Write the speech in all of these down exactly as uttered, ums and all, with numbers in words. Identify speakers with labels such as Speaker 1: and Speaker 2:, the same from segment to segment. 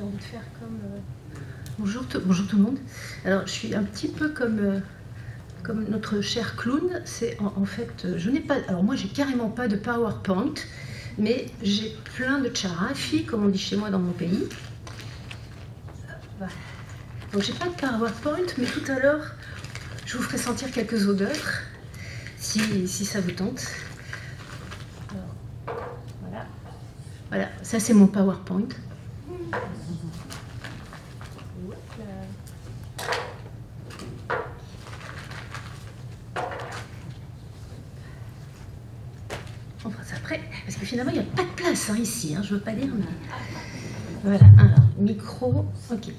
Speaker 1: j'ai envie de faire comme... Euh... Bonjour, bonjour tout le monde. Alors, je suis un petit peu comme, euh, comme notre cher clown. C'est en, en fait, je n'ai pas... Alors moi, j'ai carrément pas de PowerPoint, mais j'ai plein de charafi, comme on dit chez moi dans mon pays. Voilà. Donc, j'ai pas de PowerPoint, mais tout à l'heure, je vous ferai sentir quelques odeurs, si, si ça vous tente. Alors, voilà. Voilà, ça c'est mon PowerPoint. On fera ça après, parce que finalement il n'y a pas de place hein, ici, hein, je ne veux pas dire, mais... Voilà, alors, micro, ok.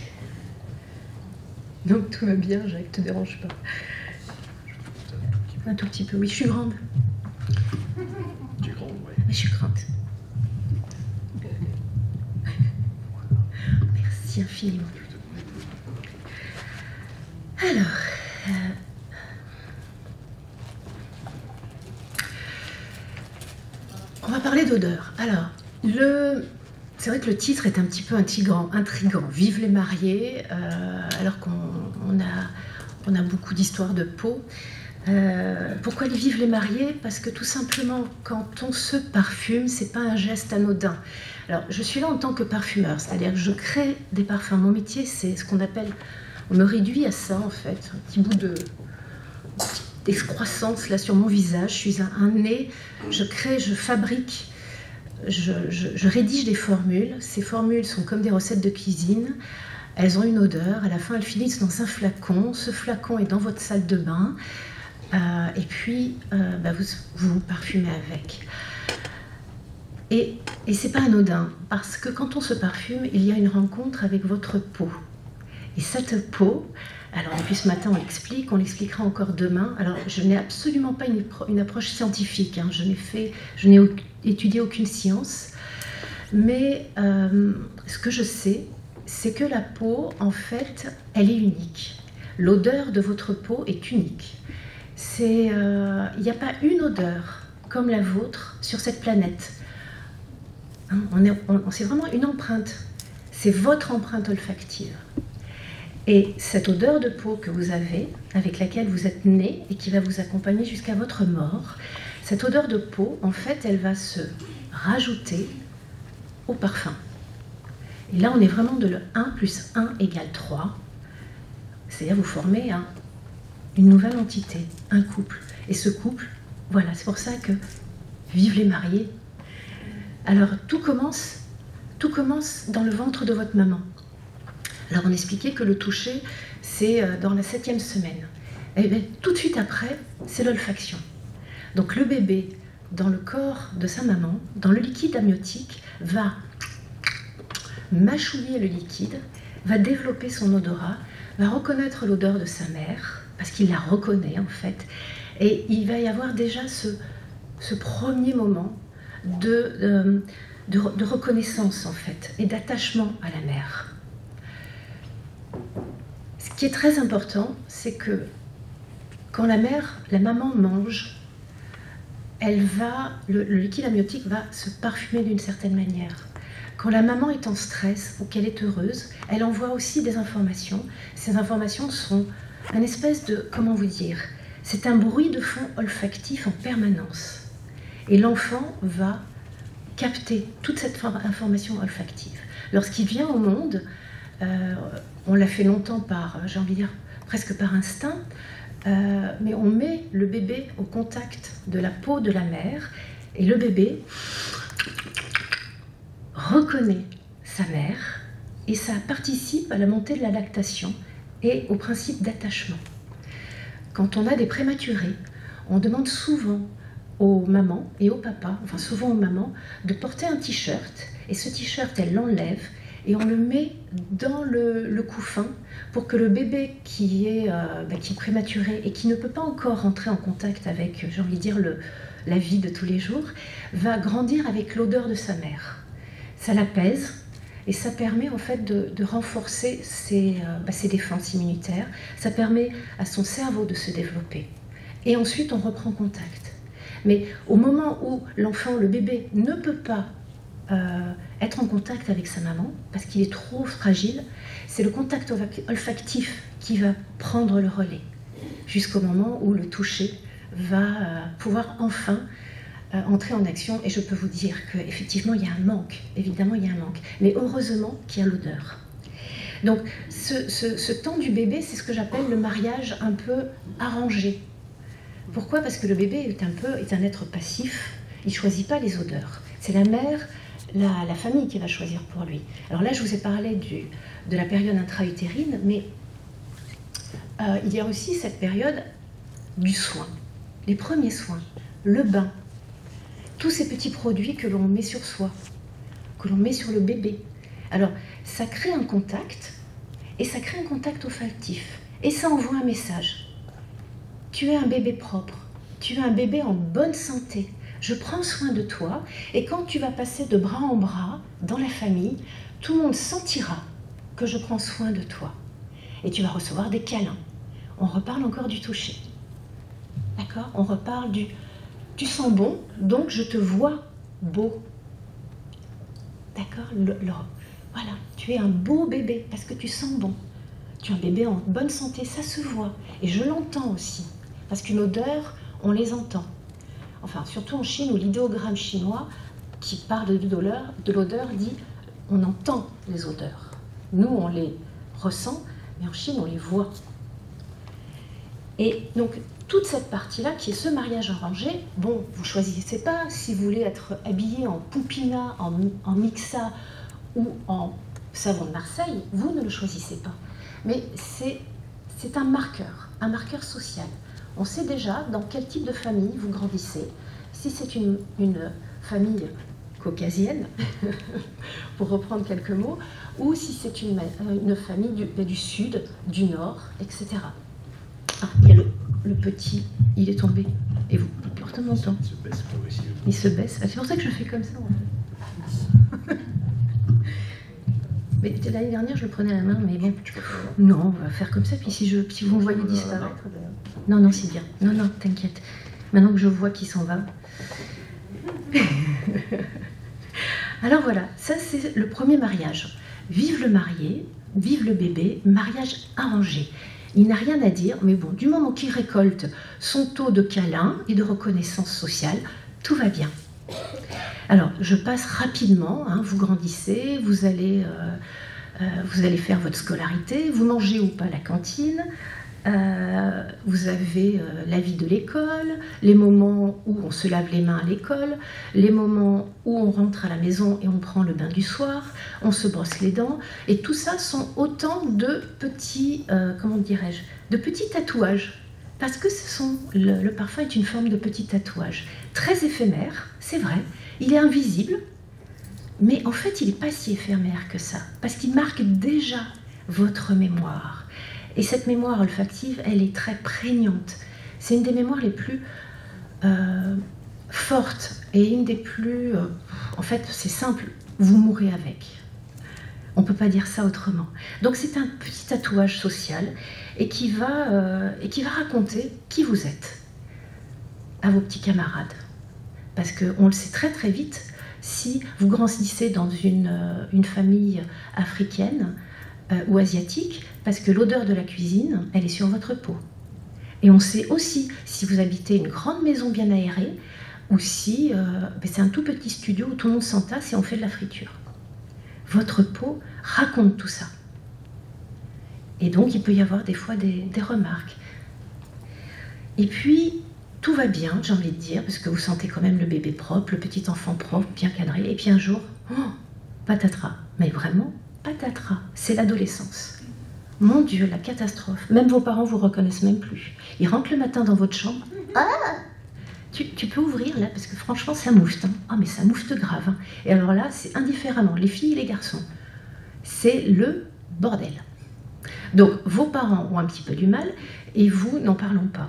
Speaker 1: Donc tout va bien, Jacques, te dérange pas. Un tout petit peu, oui, je suis grande.
Speaker 2: Tu es grande, oui.
Speaker 1: Mais je suis grande. Merci infiniment. Alors, euh, on va parler d'odeur. Alors, le, c'est vrai que le titre est un petit peu intriguant. intriguant. Vive les mariés, euh, alors qu'on on a, on a beaucoup d'histoires de peau. Euh, pourquoi les vivent les mariés? Parce que tout simplement, quand on se parfume, c'est pas un geste anodin. Alors, je suis là en tant que parfumeur, c'est-à-dire que je crée des parfums. Mon métier, c'est ce qu'on appelle, on me réduit à ça en fait, un petit bout de d'excroissance là sur mon visage. Je suis un, un nez, je crée, je fabrique, je, je, je rédige des formules. Ces formules sont comme des recettes de cuisine. Elles ont une odeur. À la fin, elles finissent dans un flacon. Ce flacon est dans votre salle de bain. Euh, et puis, euh, bah vous, vous vous parfumez avec. Et, et c'est pas anodin, parce que quand on se parfume, il y a une rencontre avec votre peau. Et cette peau, alors depuis ce matin on l'explique, on l'expliquera encore demain. Alors je n'ai absolument pas une, une approche scientifique, hein. je n'ai fait, je n'ai étudié aucune science, mais euh, ce que je sais, c'est que la peau, en fait, elle est unique. L'odeur de votre peau est unique. C'est, euh, il n'y a pas une odeur comme la vôtre sur cette planète. Hein, on est, on, c'est vraiment une empreinte. C'est votre empreinte olfactive. Et cette odeur de peau que vous avez, avec laquelle vous êtes né et qui va vous accompagner jusqu'à votre mort, cette odeur de peau, en fait, elle va se rajouter au parfum. Et là, on est vraiment de le un plus un égale trois. C'est-à-dire vous formez un une nouvelle entité, un couple. Et ce couple, voilà, c'est pour ça que vivent les mariés. Alors, tout commence, tout commence dans le ventre de votre maman. Alors, on expliquait que le toucher, c'est dans la septième semaine. Et bien, tout de suite après, c'est l'olfaction. Donc, le bébé, dans le corps de sa maman, dans le liquide amniotique, va mâchouiller le liquide, va développer son odorat, va reconnaître l'odeur de sa mère, parce qu'il la reconnaît en fait, et il va y avoir déjà ce, ce premier moment de, de, de, de reconnaissance en fait, et d'attachement à la mère. Ce qui est très important, c'est que quand la mère, la maman mange, elle va, le, le liquide amniotique va se parfumer d'une certaine manière. Quand la maman est en stress ou qu'elle est heureuse, elle envoie aussi des informations. Ces informations sont un espèce de, comment vous dire, c'est un bruit de fond olfactif en permanence. Et l'enfant va capter toute cette information olfactive. Lorsqu'il vient au monde, euh, on l'a fait longtemps par, j'ai envie de dire, presque par instinct, euh, mais on met le bébé au contact de la peau de la mère, et le bébé reconnaît sa mère, et ça participe à la montée de la lactation et au principe d'attachement. Quand on a des prématurés, on demande souvent aux mamans et aux papas, enfin souvent aux mamans, de porter un t-shirt, et ce t-shirt, elle l'enlève, et on le met dans le, le couffin pour que le bébé qui est, euh, bah, qui est prématuré et qui ne peut pas encore rentrer en contact avec, j'ai envie de dire, le, la vie de tous les jours, va grandir avec l'odeur de sa mère. Ça l'apaise, et ça permet en fait de, de renforcer ses, euh, bah, ses défenses immunitaires. Ça permet à son cerveau de se développer. Et ensuite, on reprend contact. Mais au moment où l'enfant, le bébé, ne peut pas euh, être en contact avec sa maman, parce qu'il est trop fragile. C'est le contact olfactif qui va prendre le relais, jusqu'au moment où le toucher va euh, pouvoir enfin euh, entrer en action. Et je peux vous dire qu'effectivement, il y a un manque, évidemment, il y a un manque. Mais heureusement qu'il y a l'odeur. Donc, ce, ce, ce temps du bébé, c'est ce que j'appelle le mariage un peu arrangé. Pourquoi? Parce que le bébé est un peu est un être passif, il ne choisit pas les odeurs. C'est la mère, la, la famille qui va choisir pour lui. Alors là, je vous ai parlé du, de la période intra-utérine, mais euh, il y a aussi cette période du soin, les premiers soins, le bain, tous ces petits produits que l'on met sur soi, que l'on met sur le bébé. Alors, ça crée un contact, et ça crée un contact olfactif, et ça envoie un message. Tu es un bébé propre, tu es un bébé en bonne santé, je prends soin de toi, et quand tu vas passer de bras en bras dans la famille, tout le monde sentira que je prends soin de toi. Et tu vas recevoir des câlins. On reparle encore du toucher. D'accord? On reparle du « tu sens bon, donc je te vois beau ». D'accord? le, le, Voilà, tu es un beau bébé parce que tu sens bon. Tu es un bébé en bonne santé, ça se voit. Et je l'entends aussi, parce qu'une odeur, on les entend. Enfin, surtout en Chine, où l'idéogramme chinois qui parle de l'odeur, de l'odeur dit on entend les odeurs. Nous, on les ressent, mais en Chine, on les voit. Et donc, toute cette partie-là, qui est ce mariage arrangé, bon, vous ne choisissez pas si vous voulez être habillé en poupina, en, en mixa ou en savon de Marseille, vous ne le choisissez pas. Mais c'est un marqueur, un marqueur social. On sait déjà dans quel type de famille vous grandissez. Si c'est une, une famille caucasienne, pour reprendre quelques mots, ou si c'est une, une famille du, du sud, du nord, et cetera. Ah, il y a le, le petit, il est tombé. Et vous, il porte mon temps.
Speaker 2: Il se baisse progressivement.
Speaker 1: Il se baisse. Ah, c'est pour ça que je fais comme ça, en fait. Mais l'année dernière, je le prenais à la main, mais bon. Non, on va faire comme ça, puis si, je, si vous me voyez disparaître... Non, non, c'est bien. Non, non, t'inquiète. Maintenant que je vois qu'il s'en va. Alors voilà, ça c'est le premier mariage. Vive le marié, vive le bébé, mariage arrangé. Il n'a rien à dire, mais bon, du moment qu'il récolte son taux de câlin et de reconnaissance sociale, tout va bien. Alors, je passe rapidement, hein, vous grandissez, vous allez, euh, euh, vous allez faire votre scolarité, vous mangez ou pas à la cantine, euh, vous avez euh, la vie de l'école, les moments où on se lave les mains à l'école, les moments où on rentre à la maison et on prend le bain du soir, on se brosse les dents, et tout ça sont autant de petits, euh, comment dirais-je, de petits tatouages. Parce que ce sont, le, le parfum est une forme de petit tatouage, très éphémère, c'est vrai, il est invisible, mais en fait il n'est pas si éphémère que ça, parce qu'il marque déjà votre mémoire. Et cette mémoire olfactive, elle est très prégnante. C'est une des mémoires les plus euh, fortes et une des plus... Euh, en fait, c'est simple, vous mourrez avec. On ne peut pas dire ça autrement. Donc c'est un petit tatouage social et qui va, euh, et qui va raconter qui vous êtes à vos petits camarades. Parce qu'on le sait très très vite, si vous grandissez dans une, euh, une famille africaine euh, ou asiatique, parce que l'odeur de la cuisine, elle est sur votre peau. Et on sait aussi si vous habitez une grande maison bien aérée ou si euh, ben c'est un tout petit studio où tout le monde s'entasse et on fait de la friture. Votre peau raconte tout ça. Et donc, il peut y avoir des fois des, des remarques. Et puis, tout va bien, j'ai envie de dire, parce que vous sentez quand même le bébé propre, le petit enfant propre, bien cadré. Et puis un jour, oh, patatras. Mais vraiment, patatras. C'est l'adolescence. Mon Dieu, la catastrophe. Même vos parents vous reconnaissent même plus. Ils rentrent le matin dans votre chambre. Ah, tu, tu peux ouvrir là, parce que franchement, ça moufte. Hein. Ah, mais ça moufte grave. Hein. Et alors là, c'est indifféremment, les filles et les garçons. C'est le bordel. Donc, vos parents ont un petit peu du mal, et vous, n'en parlons pas.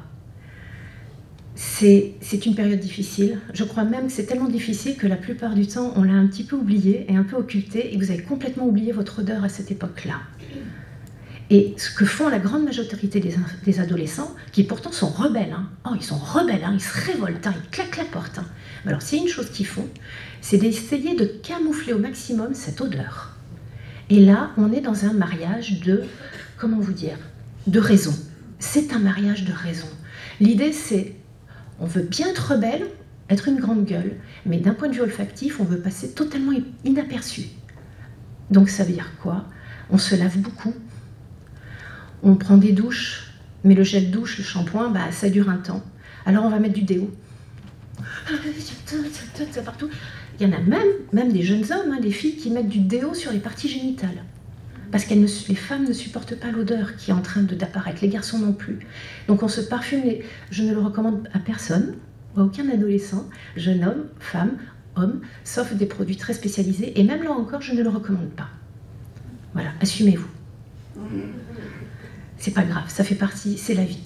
Speaker 1: C'est une période difficile. Je crois même que c'est tellement difficile que la plupart du temps, on l'a un petit peu oublié et un peu occulté, et vous avez complètement oublié votre odeur à cette époque-là. Et ce que font la grande majorité des, des adolescents, qui pourtant sont rebelles, hein. Oh, ils sont rebelles, hein, ils se révoltent, hein, ils claquent la porte. Hein. Mais alors, s'il y a une chose qu'ils font, c'est d'essayer de camoufler au maximum cette odeur. Et là, on est dans un mariage de, comment vous dire, de raison. C'est un mariage de raison. L'idée, c'est, on veut bien être rebelle, être une grande gueule, mais d'un point de vue olfactif, on veut passer totalement inaperçu. Donc ça veut dire quoi? On se lave beaucoup, on prend des douches, mais le gel douche, le shampoing, bah, ça dure un temps. Alors on va mettre du déo. Partout. Il y en a même, même des jeunes hommes, hein, des filles qui mettent du déo sur les parties génitales. Parce que les femmes ne supportent pas l'odeur qui est en train d'apparaître, les garçons non plus. Donc on se parfume, les... je ne le recommande à personne, à aucun adolescent, jeune homme, femme, homme, sauf des produits très spécialisés, et même là encore, je ne le recommande pas. Voilà, assumez-vous. C'est pas grave, ça fait partie, c'est la vie.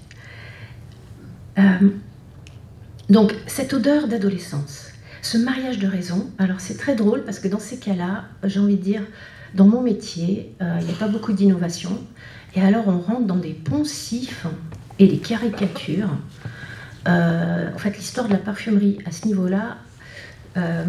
Speaker 1: Euh, donc, cette odeur d'adolescence, ce mariage de raison, alors c'est très drôle parce que dans ces cas-là, j'ai envie de dire, dans mon métier, euh, il n'y a pas beaucoup d'innovation, et alors on rentre dans des poncifs et des caricatures. Euh, en fait, l'histoire de la parfumerie à ce niveau-là, euh,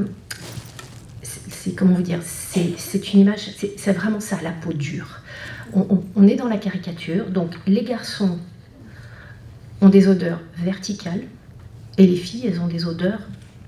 Speaker 1: c'est comment vous dire, c'est une image, c'est vraiment ça, la peau dure. On, on, on est dans la caricature, donc les garçons ont des odeurs verticales et les filles, elles ont des odeurs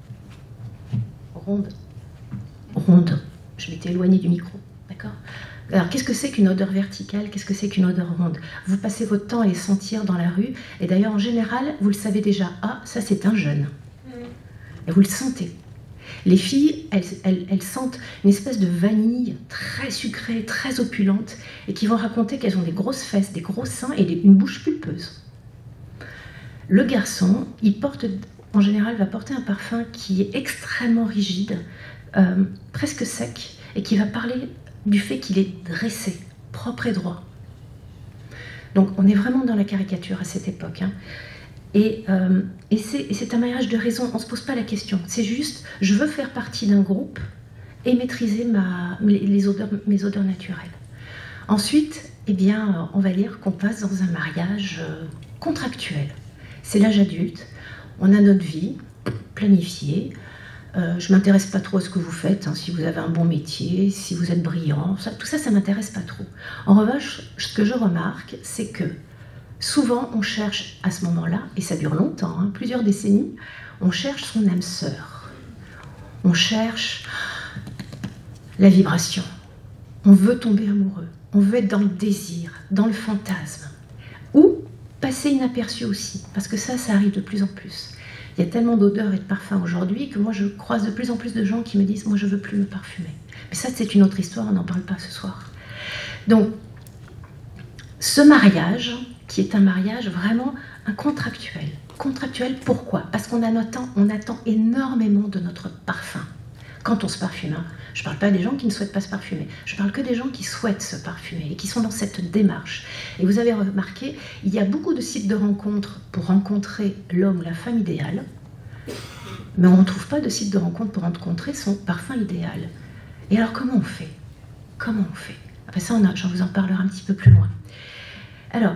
Speaker 1: rondes. Rondes. Je m'étais éloignée du micro, d'accord? Alors, qu'est-ce que c'est qu'une odeur verticale? Qu'est-ce que c'est qu'une odeur ronde? Vous passez votre temps à les sentir dans la rue, et d'ailleurs, en général, vous le savez déjà, ah, ça c'est un jeune. Et vous le sentez. Les filles, elles, elles, elles sentent une espèce de vanille très sucrée, très opulente, et qui vont raconter qu'elles ont des grosses fesses, des gros seins et des, une bouche pulpeuse. Le garçon, il porte, en général, va porter un parfum qui est extrêmement rigide, euh, presque sec, et qui va parler du fait qu'il est dressé, propre et droit. Donc on est vraiment dans la caricature à cette époque. Hein. Et, euh, et c'est un mariage de raison, on ne se pose pas la question. C'est juste, je veux faire partie d'un groupe et maîtriser ma, les odeurs, mes odeurs naturelles. Ensuite, eh bien, on va dire qu'on passe dans un mariage contractuel. C'est l'âge adulte, on a notre vie planifiée. Euh, je ne m'intéresse pas trop à ce que vous faites, hein, si vous avez un bon métier, si vous êtes brillant, ça, tout ça, ça ne m'intéresse pas trop. En revanche, ce que je remarque, c'est que souvent, on cherche à ce moment-là, et ça dure longtemps, hein, plusieurs décennies, on cherche son âme sœur. On cherche la vibration. On veut tomber amoureux. On veut être dans le désir, dans le fantasme. Ou passer inaperçu aussi, parce que ça, ça arrive de plus en plus. Il y a tellement d'odeurs et de parfums aujourd'hui que moi, je croise de plus en plus de gens qui me disent « moi, je ne veux plus me parfumer ». Mais ça, c'est une autre histoire, on n'en parle pas ce soir. Donc, ce mariage, qui est un mariage vraiment un contractuel. Contractuel, pourquoi? Parce qu'on attend, on attend énormément de notre parfum. Quand on se parfume, hein, je ne parle pas des gens qui ne souhaitent pas se parfumer, je parle que des gens qui souhaitent se parfumer et qui sont dans cette démarche. Et vous avez remarqué, il y a beaucoup de sites de rencontres pour rencontrer l'homme ou la femme idéale, mais on ne trouve pas de site de rencontre pour rencontrer son parfum idéal. Et alors comment on fait? Comment on fait? Après ça, j'en vous en parlerai un petit peu plus loin. Alors,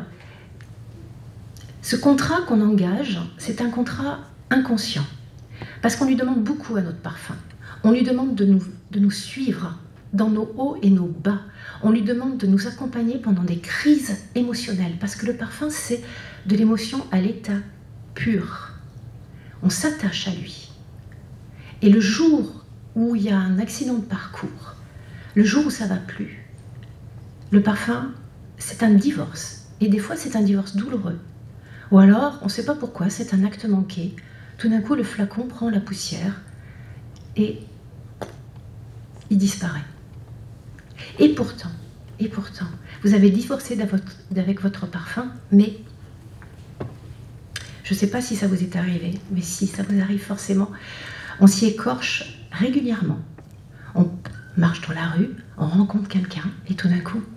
Speaker 1: ce contrat qu'on engage, c'est un contrat inconscient, parce qu'on lui demande beaucoup à notre parfum. On lui demande de nous, de nous suivre dans nos hauts et nos bas. On lui demande de nous accompagner pendant des crises émotionnelles, parce que le parfum, c'est de l'émotion à l'état pur. On s'attache à lui. Et le jour où il y a un accident de parcours, le jour où ça ne va plus, le parfum, c'est un divorce. Et des fois, c'est un divorce douloureux. Ou alors, on ne sait pas pourquoi, c'est un acte manqué. Tout d'un coup, le flacon prend la poussière et il disparaît. Et pourtant, et pourtant, vous avez divorcé avec votre parfum, mais je ne sais pas si ça vous est arrivé, mais si ça vous arrive forcément, on s'y écorche régulièrement. On marche dans la rue, on rencontre quelqu'un, et tout d'un coup,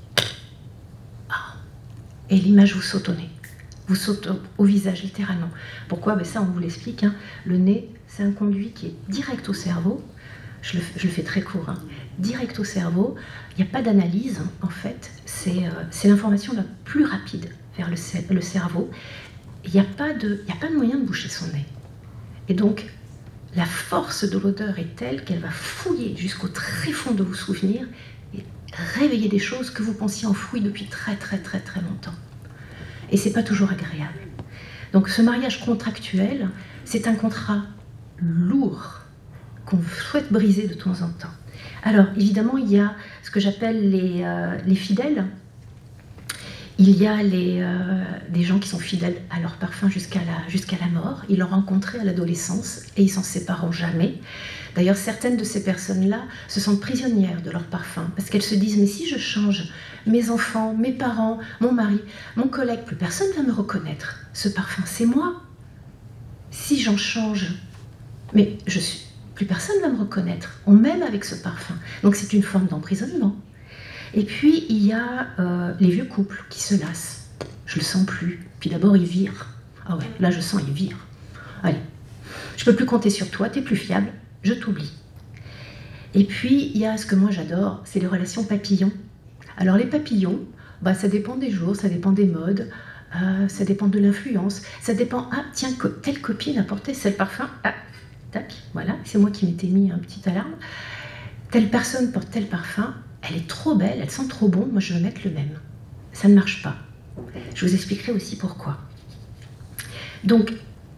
Speaker 1: et l'image vous saute au nez, vous saute au, au visage littéralement. Pourquoi? Ben ça, on vous l'explique. Hein. Le nez, c'est un conduit qui est direct au cerveau. je le, je le fais très court, hein, direct au cerveau, il n'y a pas d'analyse, hein, en fait, c'est euh, l'information la plus rapide vers le, le cerveau. Il n'y a, a pas de moyen de boucher son nez. Et donc, la force de l'odeur est telle qu'elle va fouiller jusqu'au tréfonds de vos souvenirs et réveiller des choses que vous pensiez enfouies depuis très très très très longtemps. Et c'est pas toujours agréable. Donc ce mariage contractuel, c'est un contrat lourd qu'on souhaite briser de temps en temps. Alors évidemment, il y a ce que j'appelle les, euh, les fidèles. Il y a les, euh, des gens qui sont fidèles à leur parfum jusqu'à la, jusqu'à la mort. Ils l'ont rencontré à l'adolescence et ils s'en sépareront jamais. D'ailleurs, certaines de ces personnes-là se sentent prisonnières de leur parfum parce qu'elles se disent « mais si je change, mes enfants, mes parents, mon mari, mon collègue, plus personne ne va me reconnaître. Ce parfum, c'est moi. Si j'en change, mais je suis, plus personne ne va me reconnaître. On m'aime avec ce parfum. » Donc c'est une forme d'emprisonnement. Et puis, il y a euh, les vieux couples qui se lassent. Je le sens plus. Puis d'abord, ils virent. Ah ouais, là, je sens, ils virent. Allez, je peux plus compter sur toi, t'es plus fiable, je t'oublie. Et puis, il y a ce que moi j'adore, c'est les relations papillons. Alors, les papillons, bah, ça dépend des jours, ça dépend des modes, euh, ça dépend de l'influence, ça dépend, ah, tiens, telle copine a porté ce parfum, ah, tac, voilà, c'est moi qui m'étais mis un petit alarme. Telle personne porte tel parfum, elle est trop belle, elle sent trop bon, moi je veux mettre le même. Ça ne marche pas. Je vous expliquerai aussi pourquoi. Donc,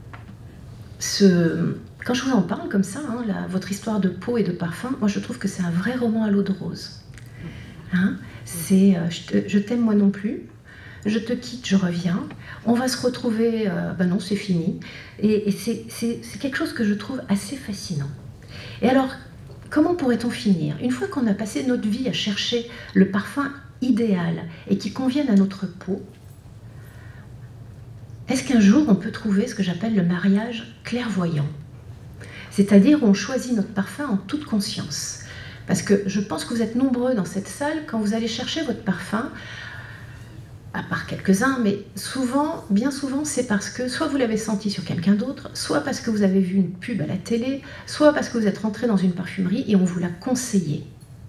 Speaker 1: ce, quand je vous en parle comme ça, hein, la, votre histoire de peau et de parfum, moi je trouve que c'est un vrai roman à l'eau de rose. Hein, c'est euh, je t'aime moi non plus, je te quitte, je reviens, on va se retrouver, euh, ben non c'est fini. Et, et c'est quelque chose que je trouve assez fascinant. Et alors, comment pourrait-on finir? Une fois qu'on a passé notre vie à chercher le parfum idéal et qui convienne à notre peau, est-ce qu'un jour on peut trouver ce que j'appelle le mariage clairvoyant? C'est-à-dire où on choisit notre parfum en toute conscience. Parce que je pense que vous êtes nombreux dans cette salle, quand vous allez chercher votre parfum, à part quelques-uns, mais souvent, bien souvent, c'est parce que soit vous l'avez senti sur quelqu'un d'autre, soit parce que vous avez vu une pub à la télé, soit parce que vous êtes rentré dans une parfumerie et on vous l'a conseillé.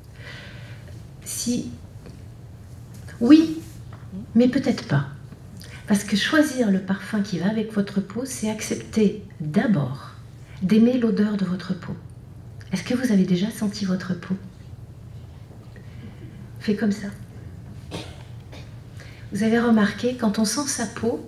Speaker 1: Si... Oui, mais peut-être pas. Parce que choisir le parfum qui va avec votre peau, c'est accepter d'abord d'aimer l'odeur de votre peau. Est-ce que vous avez déjà senti votre peau? Faites comme ça. Vous avez remarqué, quand on sent sa peau,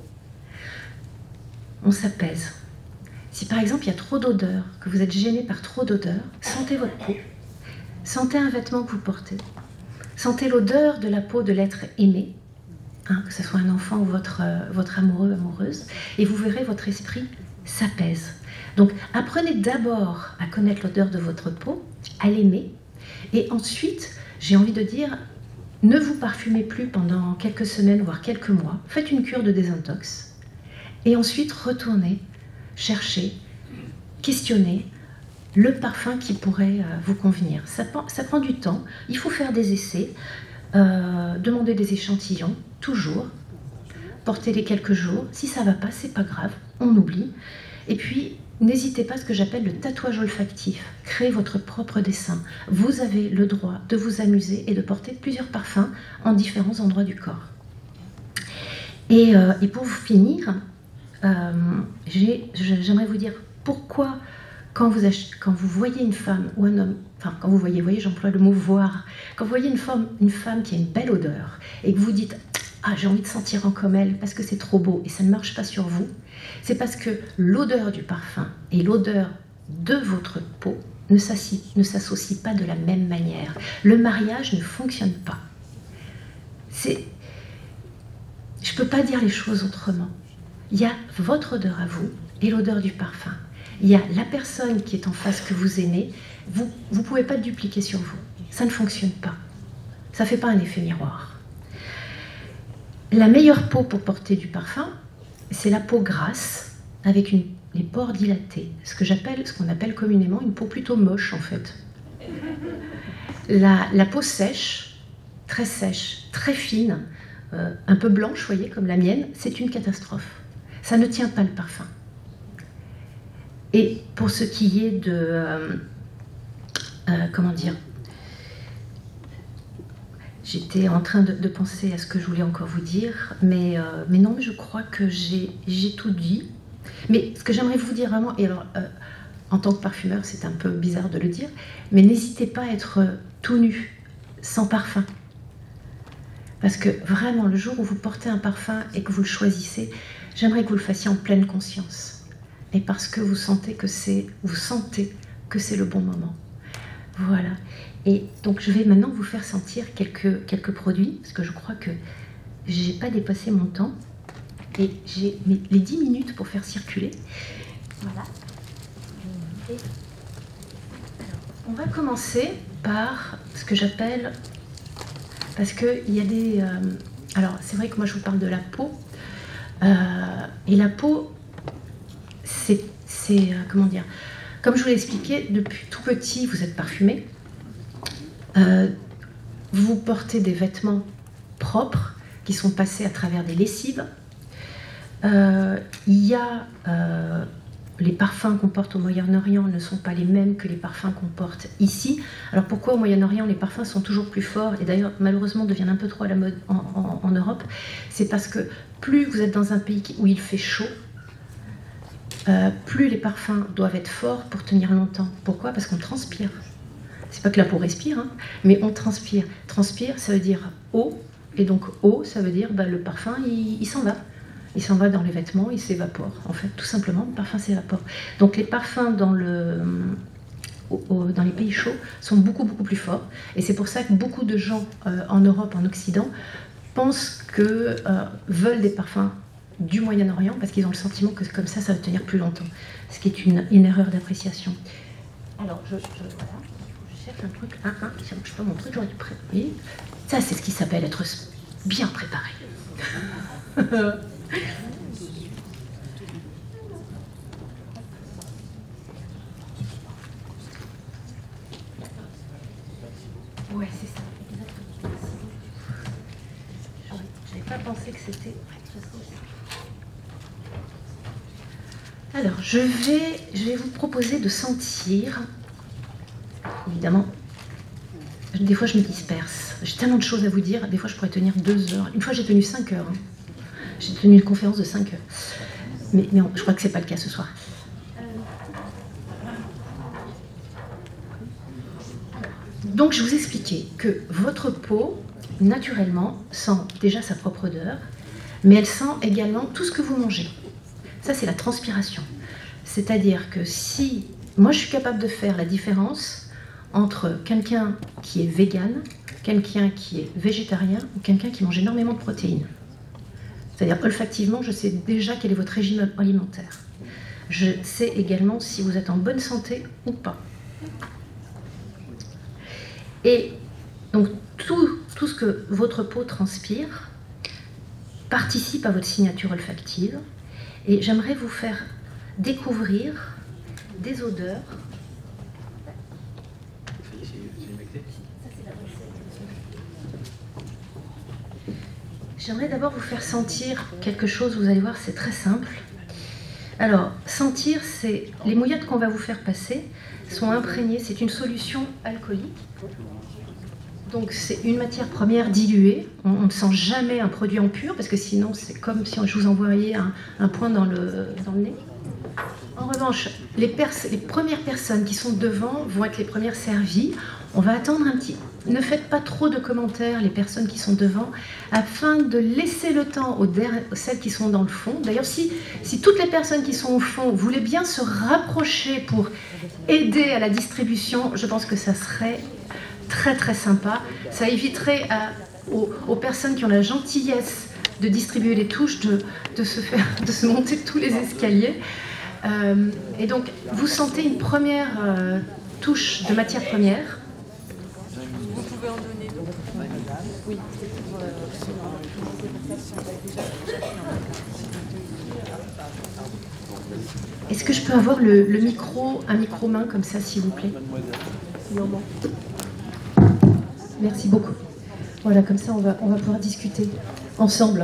Speaker 1: on s'apaise. Si par exemple il y a trop d'odeur, que vous êtes gêné par trop d'odeur, sentez votre peau. Sentez un vêtement que vous portez. Sentez l'odeur de la peau de l'être aimé, hein, que ce soit un enfant ou votre, euh, votre amoureux, amoureuse, et vous verrez votre esprit s'apaise. Donc apprenez d'abord à connaître l'odeur de votre peau, à l'aimer, et ensuite, j'ai envie de dire, ne vous parfumez plus pendant quelques semaines, voire quelques mois. Faites une cure de désintox. Et ensuite, retournez, chercher, questionner le parfum qui pourrait euh, vous convenir. Ça, ça prend du temps. Il faut faire des essais, euh, demander des échantillons, toujours. Portez-les quelques jours. Si ça ne va pas, c'est pas grave, on oublie. Et puis, n'hésitez pas à ce que j'appelle le tatouage olfactif. Créez votre propre dessin. Vous avez le droit de vous amuser et de porter plusieurs parfums en différents endroits du corps. Et, euh, et pour finir, euh, j'aimerais vous dire pourquoi, quand vous, achetez, quand vous voyez une femme ou un homme, enfin quand vous voyez, vous voyez j'emploie le mot voir, quand vous voyez une femme, une femme qui a une belle odeur et que vous dites « Ah, j'ai envie de sentir en comme elle parce que c'est trop beau » et ça ne marche pas sur vous, c'est parce que l'odeur du parfum et l'odeur de votre peau ne s'associent pas de la même manière. Le mariage ne fonctionne pas. C'est... Je ne peux pas dire les choses autrement. Il y a votre odeur à vous et l'odeur du parfum. Il y a la personne qui est en face que vous aimez. Vous ne pouvez pas le dupliquer sur vous. Ça ne fonctionne pas. Ça ne fait pas un effet miroir. La meilleure peau pour porter du parfum, c'est la peau grasse, avec une, les pores dilatés, ce que j'appelle, ce qu'on appelle communément une peau plutôt moche en fait. La, la peau sèche, très sèche, très fine, euh, un peu blanche, vous voyez, comme la mienne, c'est une catastrophe. Ça ne tient pas le parfum. Et pour ce qui est de, euh, euh, comment dire, j'étais en train de, de penser à ce que je voulais encore vous dire, mais, euh, mais non, je crois que j'ai tout dit. Mais ce que j'aimerais vous dire vraiment, et alors, euh, en tant que parfumeur, c'est un peu bizarre de le dire, mais n'hésitez pas à être tout nu, sans parfum. Parce que vraiment, le jour où vous portez un parfum et que vous le choisissez, j'aimerais que vous le fassiez en pleine conscience. Et parce que vous sentez que c'est, vous sentez que c'est le bon moment. Voilà. Et donc, je vais maintenant vous faire sentir quelques, quelques produits, parce que je crois que j'ai pas dépassé mon temps. Et j'ai les dix minutes pour faire circuler. Voilà. Et, alors, on va commencer par ce que j'appelle... Parce qu'il y a des... Euh, alors, c'est vrai que moi, je vous parle de la peau. Euh, et la peau, c'est... Euh, comment dire? Comme je vous l'ai expliqué, depuis tout petit, vous êtes parfumé. Euh, vous portez des vêtements propres qui sont passés à travers des lessives. Euh, il y a... Euh, les parfums qu'on porte au Moyen-Orient ne sont pas les mêmes que les parfums qu'on porte ici. Alors pourquoi au Moyen-Orient les parfums sont toujours plus forts et d'ailleurs malheureusement deviennent un peu trop à la mode en, en, en Europe? C'est parce que plus vous êtes dans un pays où il fait chaud, euh, plus les parfums doivent être forts pour tenir longtemps. Pourquoi? Parce qu'on transpire. C'est pas que la peau respire, hein, mais on transpire. Transpire, ça veut dire eau, et donc eau, ça veut dire bah, le parfum, il, il s'en va. Il s'en va dans les vêtements, il s'évapore. En fait, tout simplement, le parfum s'évapore. Donc les parfums dans, le, au, au, dans les pays chauds sont beaucoup, beaucoup plus forts. Et c'est pour ça que beaucoup de gens euh, en Europe, en Occident, pensent que, euh, veulent des parfums du Moyen-Orient parce qu'ils ont le sentiment que comme ça, ça va tenir plus longtemps. Ce qui est une, une erreur d'appréciation. Alors, je, je, voilà, je cherche un truc. Un, un, ça ne marche pas mon truc, j'aurais dû préparer. Ça, c'est ce qui s'appelle être bien préparé. Ouais, c'est ça, exactement. Je n'avais pas pensé que c'était... Alors, je vais, je vais vous proposer de sentir, évidemment, des fois je me disperse. J'ai tellement de choses à vous dire, des fois je pourrais tenir deux heures. Une fois j'ai tenu cinq heures. Hein. J'ai tenu une conférence de cinq heures. Mais, mais on, je crois que ce n'est pas le cas ce soir. Donc je vous expliquais que votre peau, naturellement, sent déjà sa propre odeur, mais elle sent également tout ce que vous mangez. Ça, c'est la transpiration. C'est-à-dire que si... Moi, je suis capable de faire la différence entre quelqu'un qui est vegan, quelqu'un qui est végétarien ou quelqu'un qui mange énormément de protéines. C'est-à-dire, olfactivement, je sais déjà quel est votre régime alimentaire. Je sais également si vous êtes en bonne santé ou pas. Et donc, tout, tout ce que votre peau transpire participe à votre signature olfactive. Et j'aimerais vous faire découvrir des odeurs. J'aimerais d'abord vous faire sentir quelque chose, vous allez voir, c'est très simple. Alors, sentir, c'est les mouillottes qu'on va vous faire passer sont imprégnées, c'est une solution alcoolique. Donc c'est une matière première diluée, on, on ne sent jamais un produit en pur, parce que sinon c'est comme si je vous envoyais un, un point dans le, dans le nez. En revanche, les, pers les premières personnes qui sont devant vont être les premières servies. On va attendre un petit... Ne faites pas trop de commentaires, les personnes qui sont devant, afin de laisser le temps aux, aux celles qui sont dans le fond. D'ailleurs, si, si toutes les personnes qui sont au fond voulaient bien se rapprocher pour aider à la distribution, je pense que ça serait très très sympa. Ça éviterait à, aux, aux personnes qui ont la gentillesse de distribuer les touches, de, de, se, faire, de se monter tous les escaliers. Euh, et donc, vous sentez une première euh, touche de matière première.
Speaker 3: Vous pouvez en donner d'autres. Oui.
Speaker 1: Est-ce que je peux avoir le, le micro, un micro-main comme ça, s'il vous plaît? Merci beaucoup. Voilà, comme ça, on va, on va pouvoir discuter ensemble.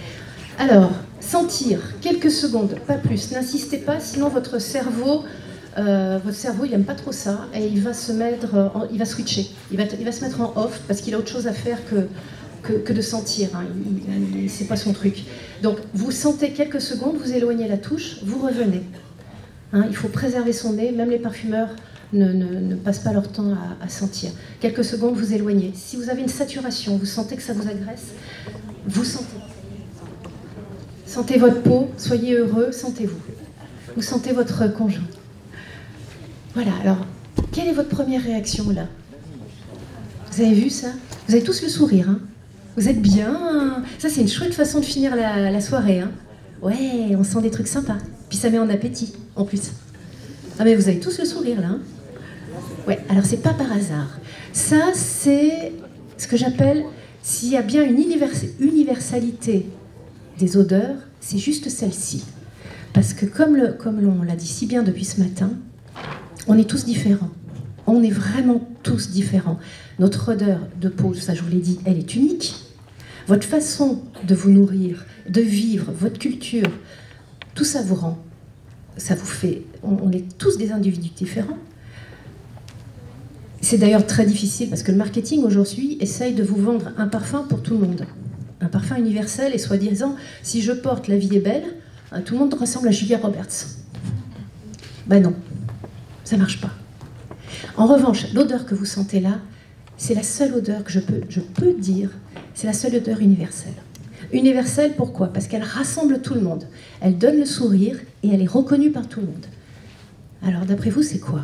Speaker 1: Alors, sentir, quelques secondes, pas plus. N'insistez pas, sinon votre cerveau euh, votre cerveau il n'aime pas trop ça et il va se mettre, euh, en, il va switcher, il va, il va se mettre en off parce qu'il a autre chose à faire que, que, que de sentir, hein. C'est pas son truc. Donc vous sentez quelques secondes, vous éloignez la touche, vous revenez. Hein, il faut préserver son nez, même les parfumeurs ne, ne, ne passent pas leur temps à, à sentir. Quelques secondes, vous éloignez. Si vous avez une saturation, vous sentez que ça vous agresse, vous sentez. Sentez votre peau, soyez heureux, sentez-vous. Vous sentez votre conjoint. Voilà, alors, quelle est votre première réaction là? Vous avez vu ça? Vous avez tous le sourire, hein? Vous êtes bien. Ça, c'est une chouette façon de finir la, la soirée, hein? Ouais, on sent des trucs sympas. Puis ça met en appétit, en plus. Ah mais vous avez tous le sourire, là, hein? Ouais, alors c'est pas par hasard. Ça, c'est ce que j'appelle, s'il y a bien une univers- universalité des odeurs, c'est juste celle-ci. Parce que comme, le, comme on l'a dit si bien depuis ce matin, on est tous différents. On est vraiment tous différents. Notre odeur de peau, ça je vous l'ai dit, elle est unique. Votre façon de vous nourrir, de vivre, votre culture, tout ça vous rend, ça vous fait, on, on est tous des individus différents. C'est d'ailleurs très difficile parce que le marketing aujourd'hui essaye de vous vendre un parfum pour tout le monde. Un parfum universel et soi-disant, si je porte La vie est belle, tout le monde ressemble à Julia Roberts. Ben non, ça marche pas. En revanche, l'odeur que vous sentez là, c'est la seule odeur que je peux, je peux dire, c'est la seule odeur universelle. Universelle, pourquoi? Parce qu'elle rassemble tout le monde. Elle donne le sourire et elle est reconnue par tout le monde. Alors, d'après vous, c'est quoi?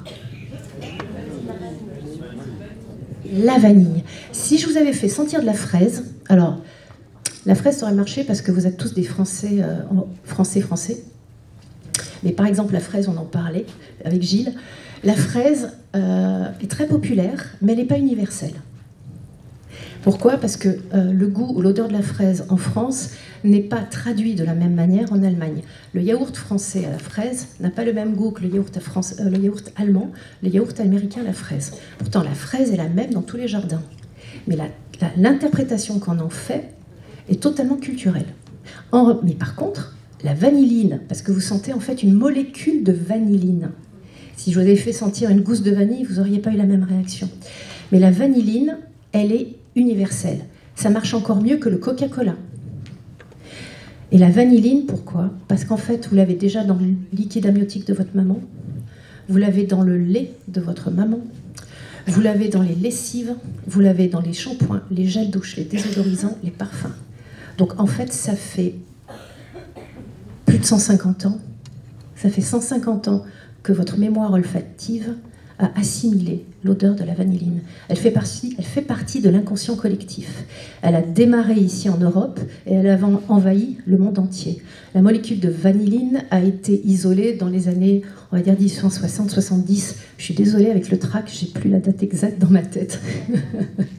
Speaker 1: La vanille. Si je vous avais fait sentir de la fraise, alors, la fraise, ça aurait marché parce que vous êtes tous des Français, euh, Français, Français. Mais par exemple, la fraise, on en parlait avec Gilles. La fraise euh, est très populaire, mais elle n'est pas universelle. Pourquoi? Parce que euh, le goût ou l'odeur de la fraise en France n'est pas traduit de la même manière en Allemagne. Le yaourt français à la fraise n'a pas le même goût que le yaourt, à France, euh, le yaourt allemand, le yaourt américain à la fraise. Pourtant, la fraise est la même dans tous les jardins. Mais l'interprétation qu'on en fait est totalement culturelle. En, mais par contre, la vanilline, parce que vous sentez en fait une molécule de vanilline. Si je vous avais fait sentir une gousse de vanille, vous n'auriez pas eu la même réaction. Mais la vanilline, elle est universelle. Ça marche encore mieux que le Coca-Cola. Et la vanilline, pourquoi? Parce qu'en fait, vous l'avez déjà dans le liquide amniotique de votre maman, vous l'avez dans le lait de votre maman, vous l'avez dans les lessives, vous l'avez dans les shampoings, les gels douche, les désodorisants, les parfums. Donc en fait, ça fait plus de cent cinquante ans, ça fait cent cinquante ans que votre mémoire olfactive a assimilé l'odeur de la vanilline. Elle fait partie, elle fait partie de l'inconscient collectif. Elle a démarré ici en Europe et elle a envahi le monde entier. La molécule de vanilline a été isolée dans les années, on va dire dix-huit cent soixante soixante-dix. Je suis désolée avec le trac, j'ai plus la date exacte dans ma tête. Pardon ?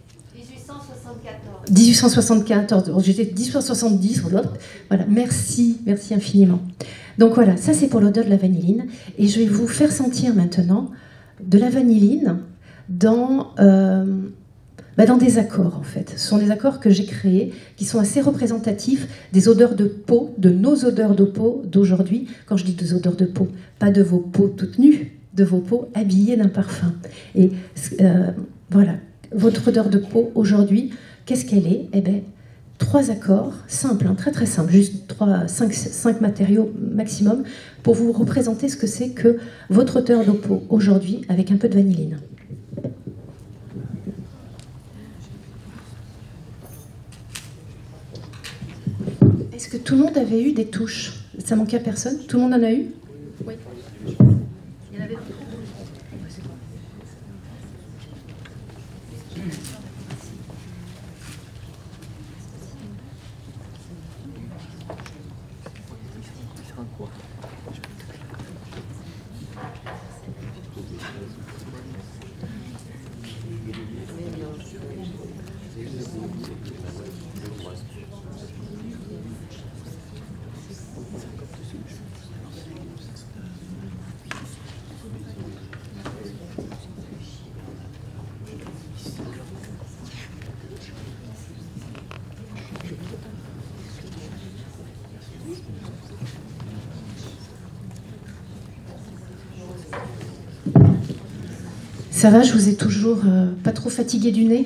Speaker 1: dix-huit cent soixante-quatorze, j'étais dix-huit cent soixante-dix, voilà, merci, merci infiniment. Donc voilà, ça c'est pour l'odeur de la vanilline, et je vais vous faire sentir maintenant de la vanilline dans, euh, bah dans des accords en fait. Ce sont des accords que j'ai créés, qui sont assez représentatifs des odeurs de peau, de nos odeurs de peau d'aujourd'hui. Quand je dis des odeurs de peau, pas de vos peaux toutes nues, de vos peaux habillées d'un parfum. Et euh, voilà, votre odeur de peau aujourd'hui, qu'est-ce qu'elle est? Eh bien, trois accords, simples, hein, très très simples, juste trois, cinq, cinq matériaux maximum pour vous représenter ce que c'est que votre odeur de peau aujourd'hui avec un peu de vanilline. Est-ce que tout le monde avait eu des touches? Ça manquait à personne? Tout le monde en a eu? Oui. Il y en avait. Ça va, je vous ai toujours euh, pas trop fatigué du nez?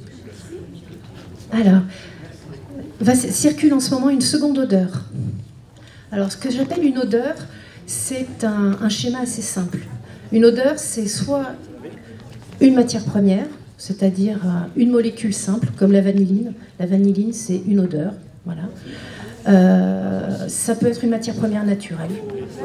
Speaker 1: Alors, va, circule en ce moment une seconde odeur. Alors, ce que j'appelle une odeur, c'est un, un schéma assez simple. Une odeur, c'est soit une matière première, c'est-à-dire euh, une molécule simple, comme la vanilline. La vanilline, c'est une odeur, voilà. Euh, ça peut être une matière première naturelle.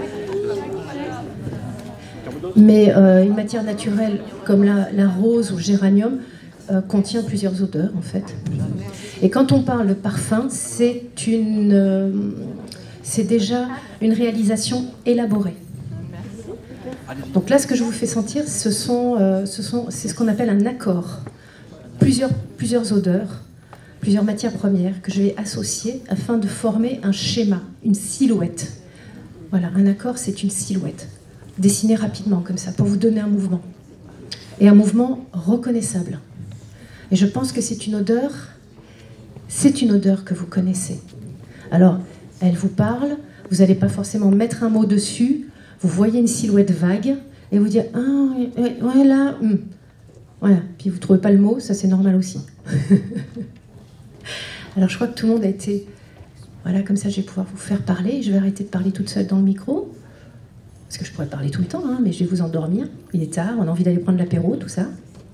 Speaker 1: Mais euh, une matière naturelle comme la, la rose ou le géranium euh, contient plusieurs odeurs, en fait. Et quand on parle de parfum, c'est une, euh, c'est déjà une réalisation élaborée. Donc là, ce que je vous fais sentir, ce sont, euh, ce sont, c'est ce qu'on appelle un accord. Plusieurs, plusieurs odeurs, plusieurs matières premières que je vais associer afin de former un schéma, une silhouette. Voilà, un accord, c'est une silhouette. Dessinée rapidement, comme ça, pour vous donner un mouvement. Et un mouvement reconnaissable. Et je pense que c'est une odeur, c'est une odeur que vous connaissez. Alors, elle vous parle, vous n'allez pas forcément mettre un mot dessus, vous voyez une silhouette vague, et vous dire « Ah, ouais, ouais là... Hum. » Voilà, puis vous ne trouvez pas le mot, ça c'est normal aussi. Alors je crois que tout le monde a été... Voilà, comme ça je vais pouvoir vous faire parler, je vais arrêter de parler toute seule dans le micro, parce que je pourrais parler tout le temps, hein, mais je vais vous endormir, il est tard, on a envie d'aller prendre l'apéro, tout ça.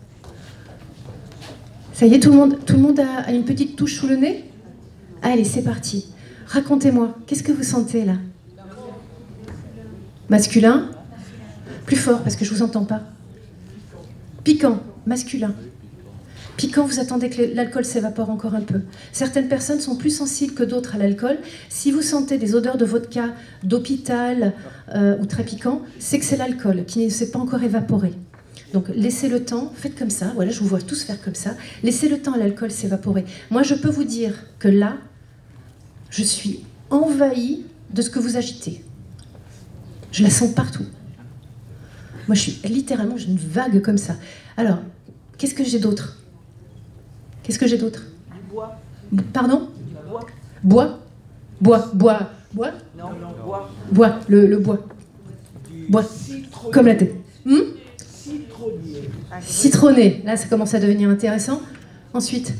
Speaker 1: Ça y est, tout le monde, tout le monde a, a une petite touche sous le nez? Allez, c'est parti. Racontez-moi, qu'est-ce que vous sentez là? Masculin? Plus fort, parce que je ne vous entends pas. Piquant, masculin. Piquant, vous attendez que l'alcool s'évapore encore un peu. Certaines personnes sont plus sensibles que d'autres à l'alcool. Si vous sentez des odeurs de vodka, d'hôpital euh, ou très piquant, c'est que c'est l'alcool qui ne s'est pas encore évaporé. Donc laissez le temps, faites comme ça, voilà, je vous vois tous faire comme ça, laissez le temps à l'alcool s'évaporer. Moi je peux vous dire que là, je suis envahie de ce que vous agitez. Je la sens partout. Moi je suis littéralement, j'ai une vague comme ça. Alors, qu'est-ce que j'ai d'autre? Qu'est-ce que j'ai d'autre?
Speaker 3: Du bois.
Speaker 1: Pardon?
Speaker 3: Du bois.
Speaker 1: Bois? Bois, bois, bois?
Speaker 3: Non, non, bois.
Speaker 1: Bois, le, le bois.
Speaker 4: Du
Speaker 1: Bois,
Speaker 4: citronnier.
Speaker 1: comme la tête. Hmm?
Speaker 4: Citronnier.
Speaker 1: Citronné, là ça commence à devenir intéressant. Ensuite.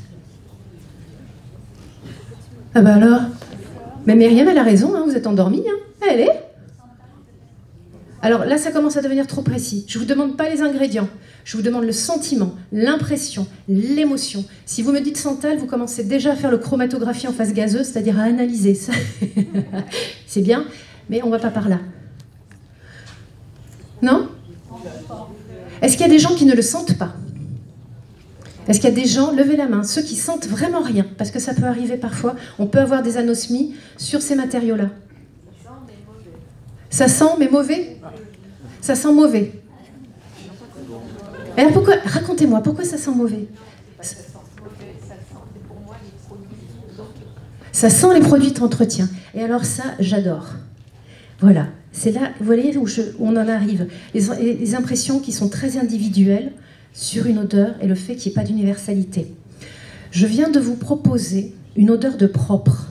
Speaker 1: Ah bah alors. Mais Myriam, elle a raison, hein, vous êtes endormie. Hein. Elle est. Alors là, ça commence à devenir trop précis. Je ne vous demande pas les ingrédients. Je vous demande le sentiment, l'impression, l'émotion. Si vous me dites santal, vous commencez déjà à faire le chromatographie en phase gazeuse, c'est-à-dire à analyser ça. C'est bien, mais on ne va pas par là. Non? Est-ce qu'il y a des gens qui ne le sentent pas? Est-ce qu'il y a des gens, levez la main, ceux qui sentent vraiment rien, parce que ça peut arriver parfois, on peut avoir des anosmies sur ces matériaux-là. Ça sent, mais mauvais? Ça sent mauvais. Alors pourquoi, racontez-moi, pourquoi ça sent mauvais? Ça sent les produits d'entretien. Et alors ça, j'adore. Voilà, c'est là, vous voyez où, je, où on en arrive. Les, les impressions qui sont très individuelles sur une odeur et le fait qu'il n'y ait pas d'universalité. Je viens de vous proposer une odeur de propre.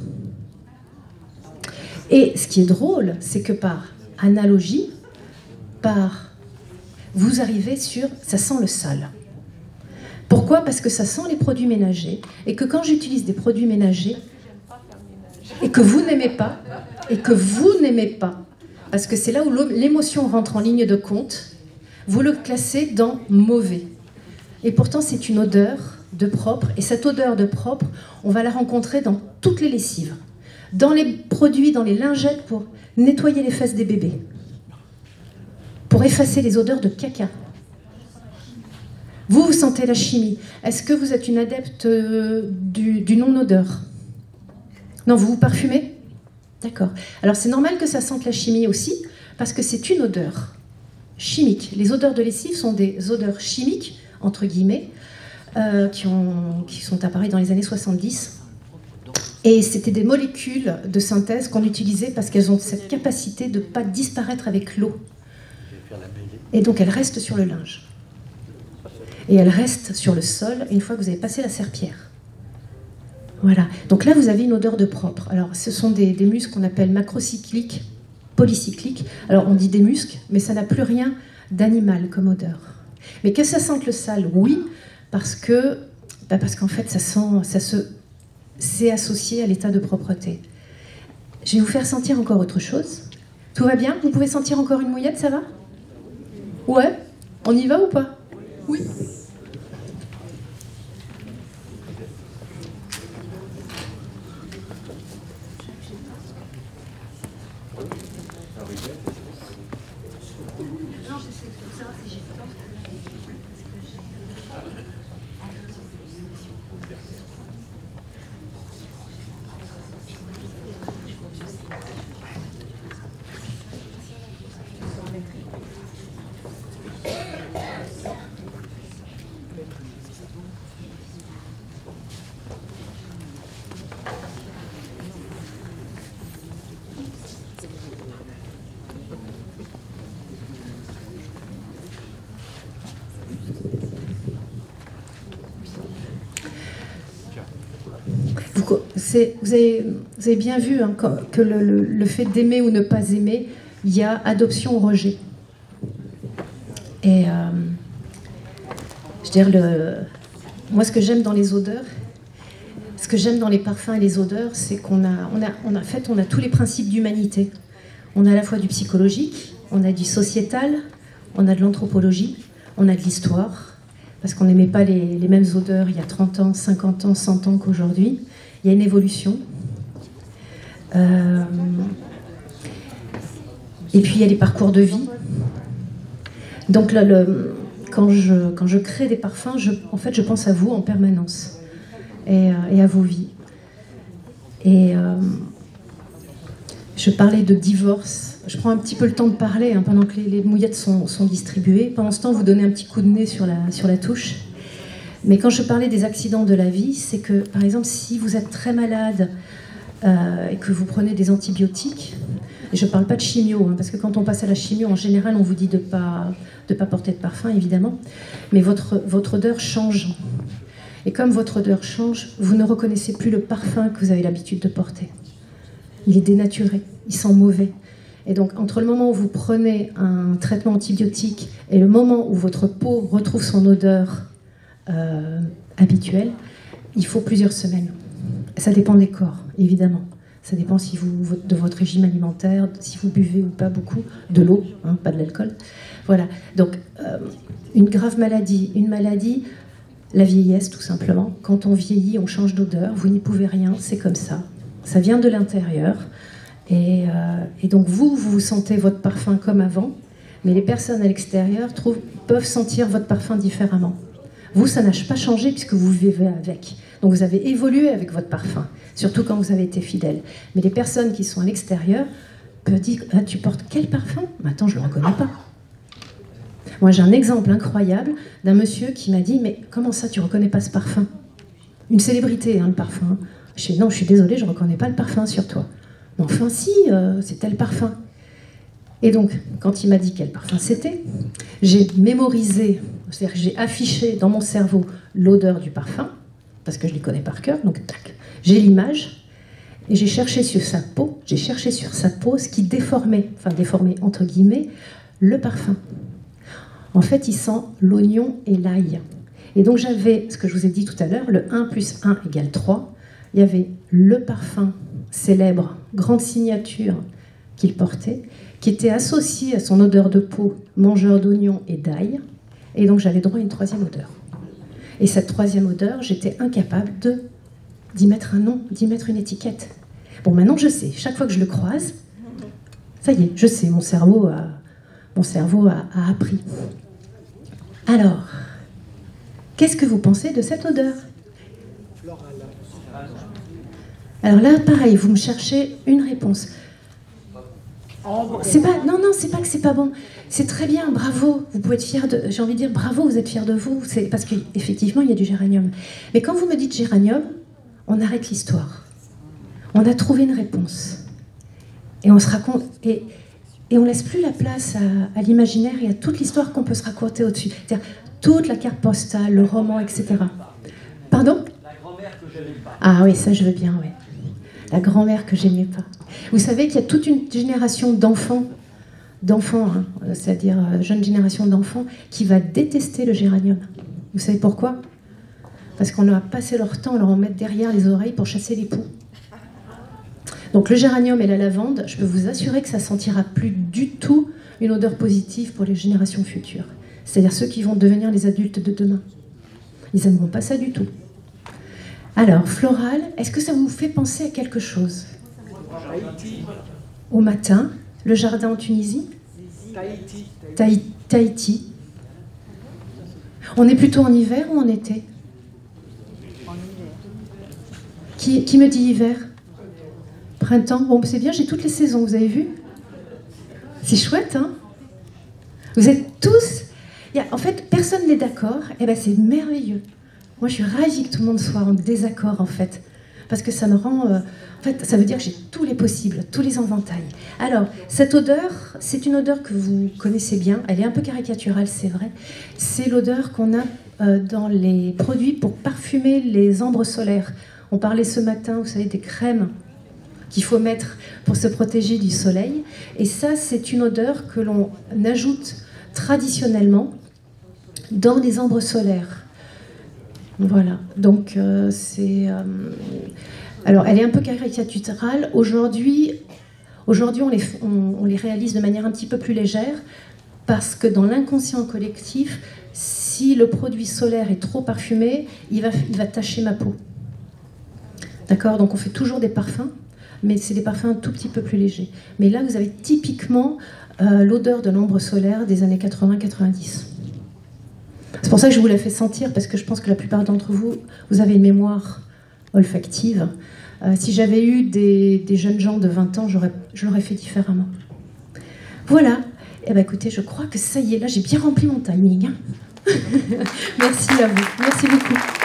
Speaker 1: Et ce qui est drôle, c'est que par analogie, par vous arrivez sur ça sent le sale. Pourquoi? Parce que ça sent les produits ménagers et que quand j'utilise des produits ménagers et que vous n'aimez pas et que vous n'aimez pas, parce que c'est là où l'émotion rentre en ligne de compte, vous le classez dans mauvais. Et pourtant c'est une odeur de propre et cette odeur de propre, on va la rencontrer dans toutes les lessives. Dans les produits, dans les lingettes pour nettoyer les fesses des bébés, pour effacer les odeurs de caca. Vous, vous sentez la chimie. Est-ce que vous êtes une adepte euh, du, du non-odeur? Non, vous vous parfumez? D'accord. Alors c'est normal que ça sente la chimie aussi, parce que c'est une odeur chimique. Les odeurs de lessive sont des odeurs chimiques, entre guillemets, euh, qui, ont, qui sont apparues dans les années soixante-dix. Et c'était des molécules de synthèse qu'on utilisait parce qu'elles ont cette capacité de ne pas disparaître avec l'eau. Et donc elles restent sur le linge. Et elles restent sur le sol une fois que vous avez passé la serpillière. Voilà. Donc là, vous avez une odeur de propre. Alors, ce sont des, des muscs qu'on appelle macrocycliques, polycycliques. Alors, on dit des muscs, mais ça n'a plus rien d'animal comme odeur. Mais que ça sente le sale, oui, parce que, bah parce qu'en fait, ça sent, ça se, c'est associé à l'état de propreté. Je vais vous faire sentir encore autre chose. Tout va bien? Vous pouvez sentir encore une mouillette, ça va? Ouais? On y va ou pas? Oui. Vous, vous, avez, vous avez bien vu hein, que le, le, le fait d'aimer ou ne pas aimer, il y a adoption ou rejet. Et euh, je veux dire, le, moi ce que j'aime dans les odeurs, ce que j'aime dans les parfums et les odeurs, c'est qu'on a, on a, on a, en fait, on a tous les principes d'humanité. On a à la fois du psychologique, on a du sociétal, on a de l'anthropologie, on a de l'histoire, parce qu'on n'aimait pas les, les mêmes odeurs il y a trente ans, cinquante ans, cent ans qu'aujourd'hui. Il y a une évolution. Euh, et puis il y a les parcours de vie. Donc là, le, quand, je, quand je crée des parfums, je, en fait, je pense à vous en permanence et, et à vos vies. Et euh, je parlais de divorce. Je prends un petit peu le temps de parler hein, pendant que les, les mouillettes sont, sont distribuées. Pendant ce temps, vous donnez un petit coup de nez sur la, sur la touche. Mais quand je parlais des accidents de la vie, c'est que, par exemple, si vous êtes très malade euh, et que vous prenez des antibiotiques, et je ne parle pas de chimio, hein, parce que quand on passe à la chimio, en général, on vous dit de ne pas, de pas porter de parfum, évidemment, mais votre, votre odeur change. Et comme votre odeur change, vous ne reconnaissez plus le parfum que vous avez l'habitude de porter. Il est dénaturé, il sent mauvais. Et donc, entre le moment où vous prenez un traitement antibiotique et le moment où votre peau retrouve son odeur Euh, habituel, il faut plusieurs semaines. Ça dépend des corps, évidemment. Ça dépend si vous, de votre régime alimentaire, si vous buvez ou pas beaucoup, de l'eau, hein, pas de l'alcool. Voilà. Donc, euh, une grave maladie, une maladie, la vieillesse, tout simplement. Quand on vieillit, on change d'odeur. Vous n'y pouvez rien, c'est comme ça. Ça vient de l'intérieur. Et, euh, et donc, vous, vous sentez votre parfum comme avant, mais les personnes à l'extérieur trouvent, peuvent sentir votre parfum différemment. Vous, ça n'a pas changé puisque vous vivez avec. Donc vous avez évolué avec votre parfum, surtout quand vous avez été fidèle. Mais les personnes qui sont à l'extérieur peuvent dire ah, « Tu portes quel parfum ?»« Attends, je ne le reconnais pas. » Moi, j'ai un exemple incroyable d'un monsieur qui m'a dit « Mais comment ça, tu ne reconnais pas ce parfum ?» Une célébrité, hein, le parfum. Je dis « Non, je suis désolée, je ne reconnais pas le parfum sur toi. » « Mais enfin, si, euh, c'est tel parfum. » Et donc, quand il m'a dit quel parfum c'était, j'ai mémorisé, c'est-à-dire que j'ai affiché dans mon cerveau l'odeur du parfum, parce que je les connais par cœur, donc tac, j'ai l'image, et j'ai cherché sur sa peau, j'ai cherché sur sa peau ce qui déformait, enfin déformait entre guillemets, le parfum. En fait, il sent l'oignon et l'ail. Et donc j'avais, ce que je vous ai dit tout à l'heure, le un plus un égale trois, il y avait le parfum célèbre, grande signature qu'il portait, qui était associé à son odeur de peau, mangeur d'oignons et d'ail, et donc j'avais droit à une troisième odeur. Et cette troisième odeur, j'étais incapable de, d'y mettre un nom, d'y mettre une étiquette. Bon, maintenant je sais, chaque fois que je le croise, ça y est, je sais, mon cerveau a, mon cerveau a, a appris. Alors, qu'est-ce que vous pensez de cette odeur ? Alors là, pareil, vous me cherchez une réponse. C'est pas, non, non, c'est pas que c'est pas bon. C'est très bien, bravo. Vous pouvez être fiers de. J'ai envie de dire bravo, vous êtes fiers de vous. C'est parce qu'effectivement, il y a du géranium. Mais quand vous me dites géranium, on arrête l'histoire. On a trouvé une réponse. Et on se raconte. Et, et on laisse plus la place à, à l'imaginaire et à toute l'histoire qu'on peut se raconter au-dessus. C'est-à-dire toute la carte postale, le roman, et cetera. Pardon ?
Speaker 4: La grand-mère que j'aimais pas.
Speaker 1: Ah oui, ça je veux bien, oui. La grand-mère que j'aimais pas. Vous savez qu'il y a toute une génération d'enfants d'enfants, hein, c'est-à-dire euh, jeune génération d'enfants, qui va détester le géranium. Vous savez pourquoi? Parce qu'on a passé leur temps à leur en mettre derrière les oreilles pour chasser les poux. Donc le géranium et la lavande, je peux vous assurer que ça sentira plus du tout une odeur positive pour les générations futures. C'est-à-dire ceux qui vont devenir les adultes de demain. Ils n'aimeront pas ça du tout. Alors, floral, est-ce que ça vous fait penser à quelque chose? Au matin, le jardin en Tunisie?
Speaker 4: Tahiti.
Speaker 1: Tahi- Tahiti. On est plutôt en hiver ou en été? Qui, qui me dit hiver? Printemps? Bon, c'est bien, j'ai toutes les saisons, vous avez vu? C'est chouette, hein? Vous êtes tous... Il y a, en fait, personne n'est d'accord, et ben c'est merveilleux. Moi, je suis ravie que tout le monde soit en désaccord, en fait. Parce que ça me rend... Euh, en fait, ça veut dire que j'ai tous les possibles, tous les éventails. Alors, cette odeur, c'est une odeur que vous connaissez bien. Elle est un peu caricaturale, c'est vrai. C'est l'odeur qu'on a euh, dans les produits pour parfumer les ambres solaires. On parlait ce matin, vous savez, des crèmes qu'il faut mettre pour se protéger du soleil. Et ça, c'est une odeur que l'on ajoute traditionnellement dans les ambres solaires. Voilà, donc euh, c'est... Euh, alors, elle est un peu caricaturale. Aujourd'hui, aujourd'hui on, les, on, on les réalise de manière un petit peu plus légère parce que dans l'inconscient collectif, si le produit solaire est trop parfumé, il va, il va tacher ma peau. D'accord? Donc on fait toujours des parfums, mais c'est des parfums un tout petit peu plus légers. Mais là, vous avez typiquement euh, l'odeur de l'ambre solaire des années quatre-vingts quatre-vingt-dix. C'est pour ça que je vous la fais sentir, parce que je pense que la plupart d'entre vous, vous avez une mémoire olfactive. Euh, si j'avais eu des, des jeunes gens de vingt ans, j'aurais, je l'aurais fait différemment. Voilà. Eh bien, écoutez, je crois que ça y est, là, j'ai bien rempli mon timing. Merci à vous. Merci beaucoup.